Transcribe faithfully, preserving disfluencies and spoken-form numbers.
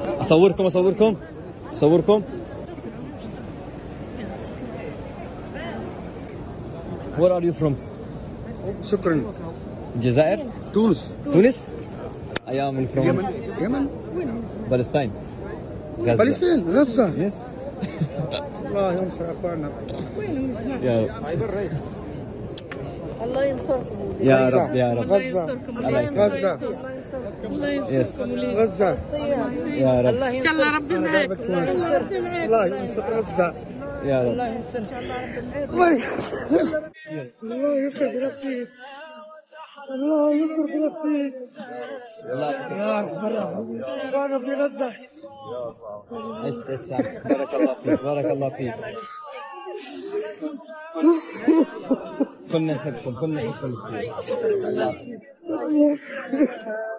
اصوركم اصوركم اصوركم. Where are you from? شكرا. الجزائر؟ تونس. تونس؟ I am from اليمن. اليمن. Palestine. غزة. فلسطين. غزة. يس. الله ينصر اخواننا. يا رب. الله ينصركم. يا رب يا رب. غزة. غزة. الله ينصركم. غزة. يا رب. ان شاء الله ربي معاك. الله ينصر غزة. يا رب. الله ينصر. الله ينصر فلسطين. الله ينصر فلسطين. يا رب في غزة. عشت عشت. بارك الله فيك بارك الله فيك. كنا نحبكم كنا نحبكم.